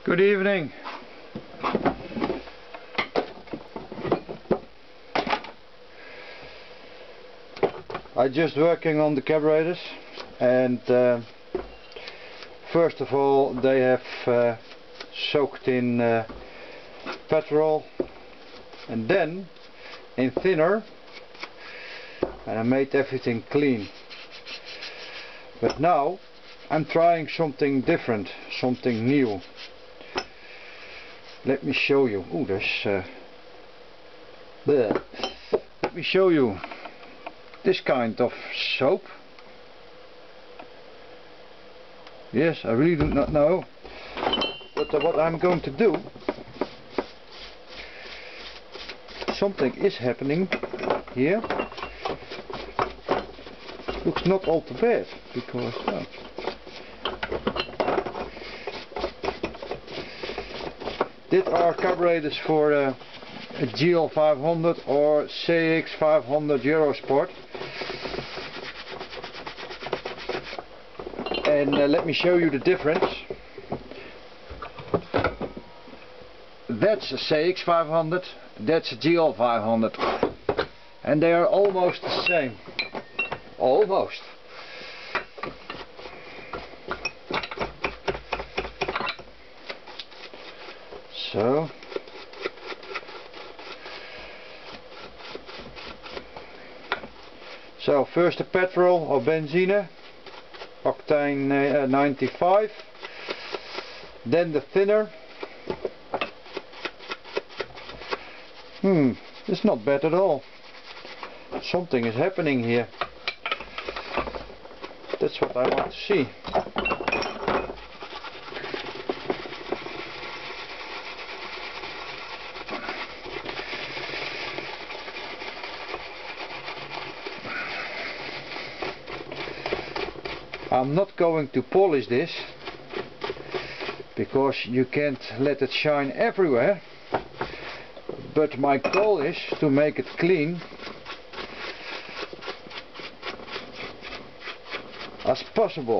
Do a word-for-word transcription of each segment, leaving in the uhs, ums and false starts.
Good evening. I'm just working on the carburetors, and uh, first of all they have uh, soaked in uh, petrol and then in thinner, and I made everything clean. But now I'm trying something different, something new. Let me show you. Oh, there's uh, there. Let me show you this kind of soap. Yes, I really do not know, but uh, what I'm going to do, something is happening here. Looks not all too bad, because well, these are carburetors for uh, a G L five hundred or C X five hundred Eurosport. And uh, let me show you the difference. That's a C X five hundred, that's a G L five hundred, and they are almost the same. Almost. So so first the petrol or benzine, octane uh, ninety-five, then the thinner. Hmm, it's not bad at all. Something is happening here. That's what I want to see. I'm not going to polish this, because you can't let it shine everywhere, but my goal is to make it clean as possible.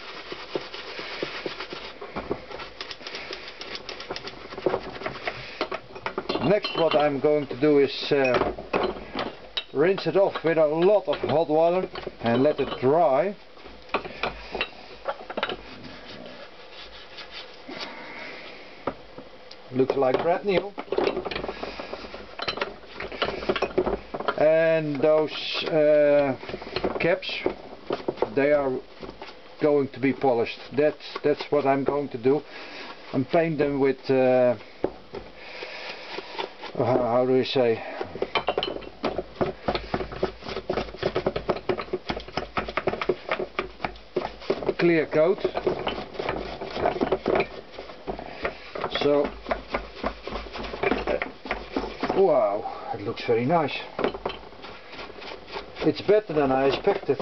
Next, what I'm going to do is uh, rinse it off with a lot of hot water and let it dry. Looks like brand new. And those uh, caps, they are going to be polished. That's that's what I'm going to do. And paint them with uh, how, how do you say? Clear coat. So, wow, it looks very nice. It's better than I expected.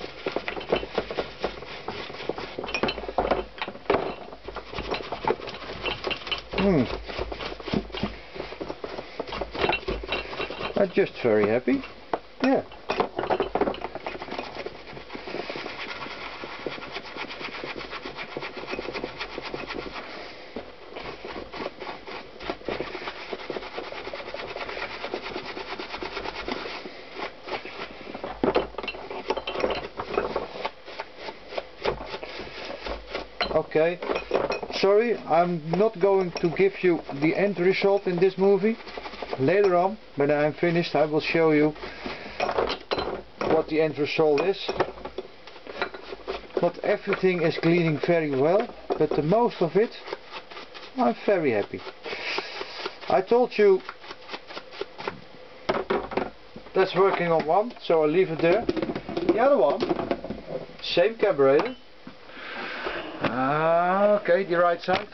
Hmm. I'm just very happy. Yeah. Okay, sorry, I'm not going to give you the end result in this movie. Later on, when I'm finished, I will show you what the end result is. Not everything is cleaning very well, but the most of it, I'm very happy. I told you that's working on one, so I'll leave it there. The other one, same carburetor. Ah, okay, the right side.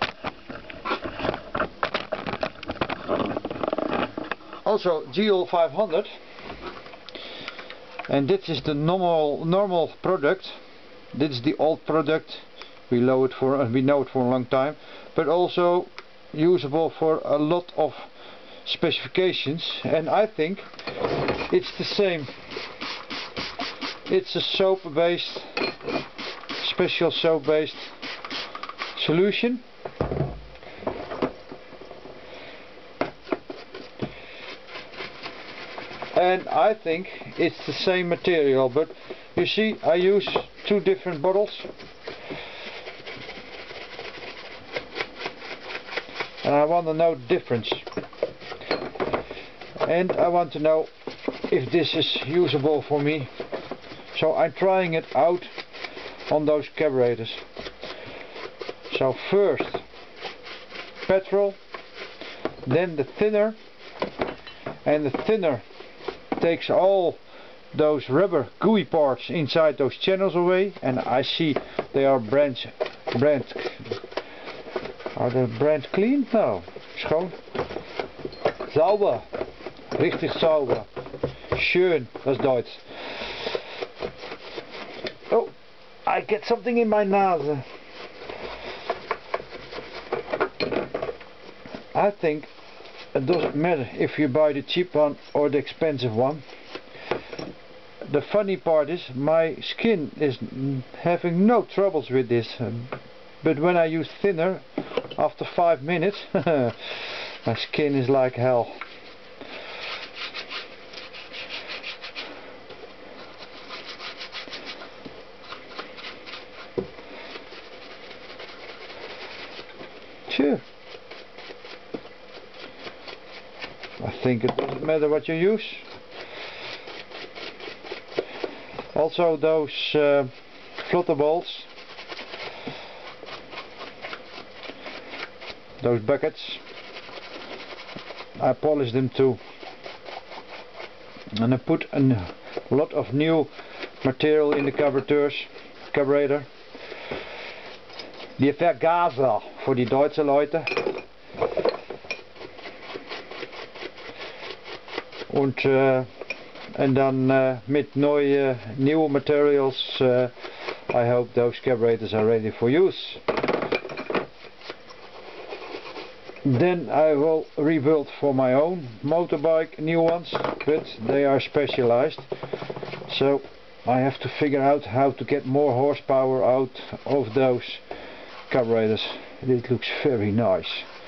Also G L five hundred, and this is the normal normal product. This is the old product. We know it for we know it for a long time, but also usable for a lot of specifications. And I think it's the same. It's a soap-based. Special soap based solution, and I think it's the same material, but you see I use two different bottles, and I want to know the difference, and I want to know if this is usable for me, so I'm trying it out on those carburetors. So first petrol, then the thinner, and the thinner takes all those rubber gooey parts inside those channels away, and I see they are brand brand are they brand clean? No, schoon, sauber, richtig sauber, schön, das ist Deutsch. Oh, I get something in my nose. I think it doesn't matter if you buy the cheap one or the expensive one. The funny part is my skin is having no troubles with this, um, but when I use thinner, after five minutes my skin is like hell. Sure. I think it doesn't matter what you use. Also those uh, flotter balls, those buckets, I polish them too, and I put a lot of new material in the carburetors, carburetor. Die Vergaser voor die Duitse Leute. Und uh, en dan uh, met neue, nieuwe materials, uh, I hope those carburetors are ready for use. Then I will rebuild for my own motorbike new ones, but they are specialized, so I have to figure out how to get more horsepower out of those carburetors. It looks very nice.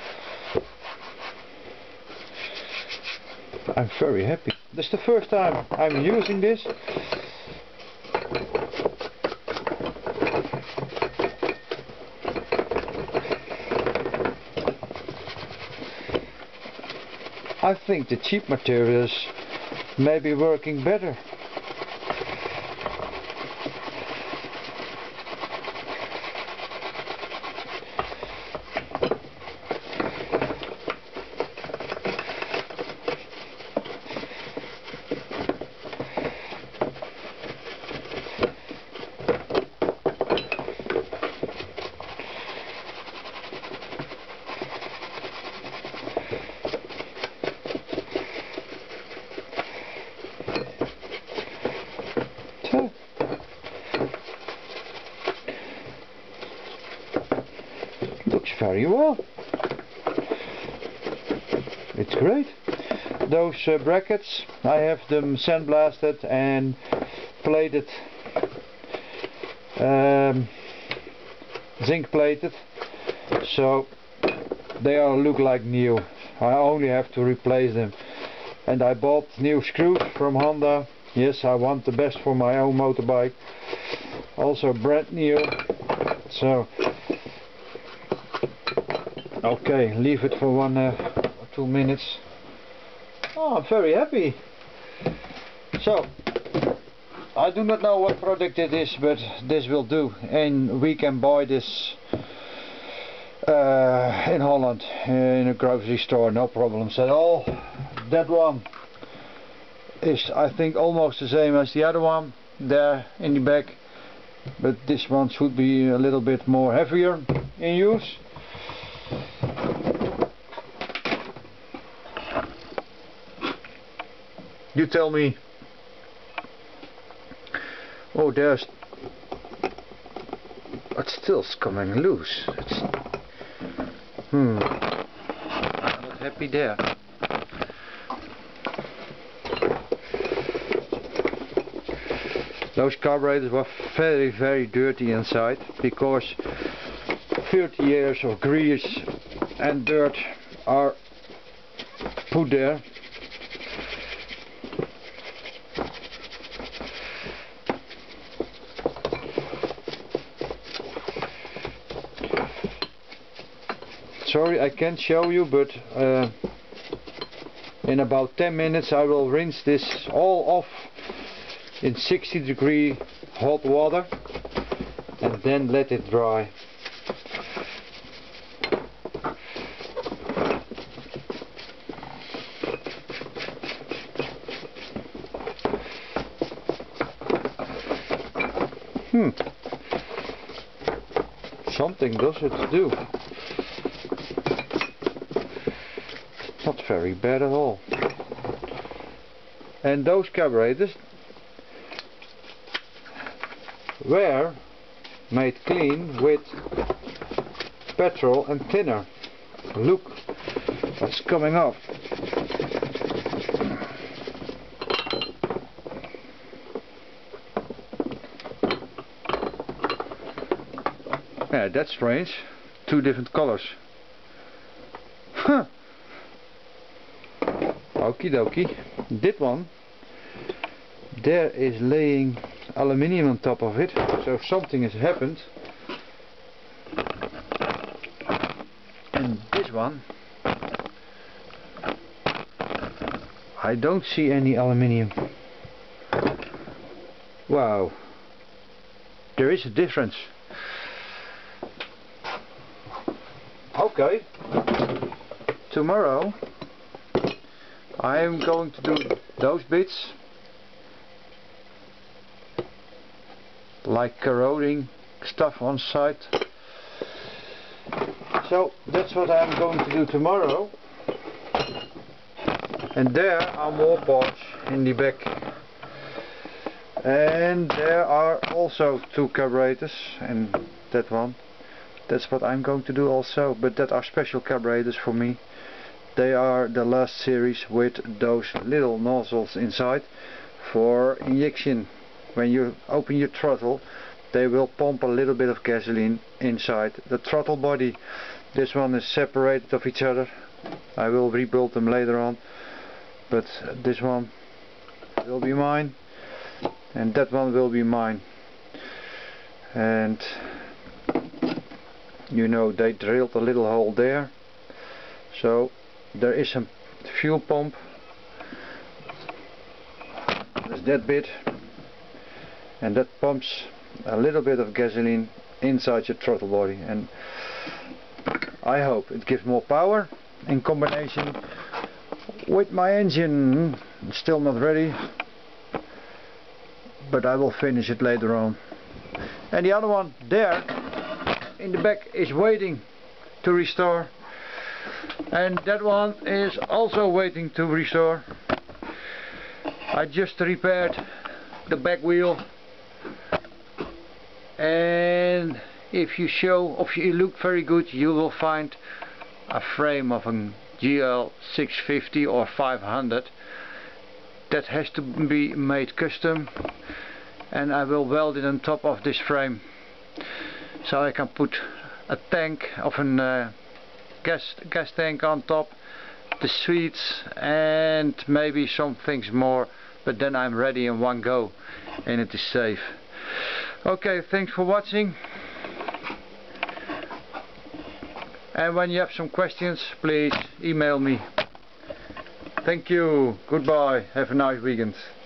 I'm very happy. This is the first time I'm using this. I think the cheap materials may be working better. Looks very well. It's great. Those uh, brackets, I have them sandblasted and plated, um, zinc plated, so they all look like new. I only have to replace them. And I bought new screws from Honda. Yes, I want the best for my own motorbike. Also brand new. So okay, leave it for one uh, or two minutes. Oh, I'm very happy. So I do not know what product it is, but this will do, and we can buy this uh, in Holland in a grocery store, no problems at all. That one is, I think, almost the same as the other one there in the back, but this one should be a little bit more heavier in use. You tell me. Oh, there's, it's still coming loose. It's, hmm, I'm not happy there. Those carburetors were very very dirty inside, because thirty years of grease and dirt are put there. sorry I can't show you, but uh, in about ten minutes I will rinse this all off in sixty degree hot water and then let it dry. Hmm. Something does it do. Not very bad at all. And those carburetors were made clean with petrol and thinner. Look what's coming off. Yeah, that's strange. Two different colors. Huh. Okie dokie. This one, there is laying aluminium on top of it, so something has happened. And this one, I don't see any aluminium. Wow, there is a difference. Okay, tomorrow I am going to do those bits, like corroding stuff on site. So that's what I'm going to do tomorrow. And there are more parts in the back. And there are also two carburetors, and that one. That's what I'm going to do also, but that are special carburetors for me. They are the last series with those little nozzles inside for injection. When you open your throttle, they will pump a little bit of gasoline inside the throttle body. This one is separated of each other. I will rebuild them later on, but this one will be mine and that one will be mine. And you know, they drilled a little hole there, so there is a fuel pump. There's that bit, and that pumps a little bit of gasoline inside your throttle body, and I hope it gives more power in combination with my engine. It's still not ready, but I will finish it later on. And the other one there in the back is waiting to restore, and that one is also waiting to restore. I just repaired the back wheel, and if you show, if you look very good, you will find a frame of a G L six fifty or five hundred that has to be made custom, and I will weld it on top of this frame, so I can put a tank of a uh, gas gas tank on top, the seats, and maybe some things more, but then I'm ready in one go and it is safe. Okay, thanks for watching, and when you have some questions, please email me. Thank you, goodbye, have a nice weekend.